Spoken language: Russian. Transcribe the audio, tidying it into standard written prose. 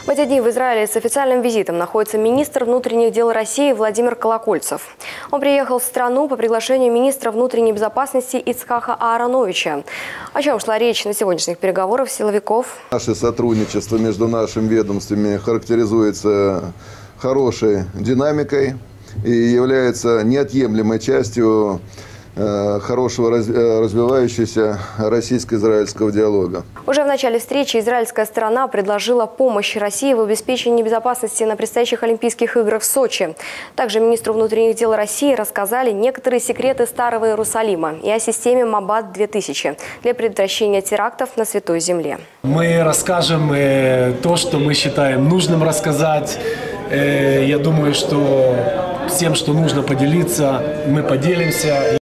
В эти дни в Израиле с официальным визитом находится министр внутренних дел России Владимир Колокольцев. Он приехал в страну по приглашению министра внутренней безопасности Ицхака Аароновича. О чем шла речь на сегодняшних переговорах силовиков? Наше сотрудничество между нашими ведомствами характеризуется хорошей динамикой и является неотъемлемой частью хорошего развивающегося российско-израильского диалога. Уже в начале встречи израильская сторона предложила помощь России в обеспечении безопасности на предстоящих Олимпийских играх в Сочи. Также министру внутренних дел России рассказали некоторые секреты Старого Иерусалима и о системе МОБАД-2000 для предотвращения терактов на Святой Земле. Мы расскажем то, что мы считаем нужным рассказать. Я думаю, что всем, что нужно поделиться, мы поделимся.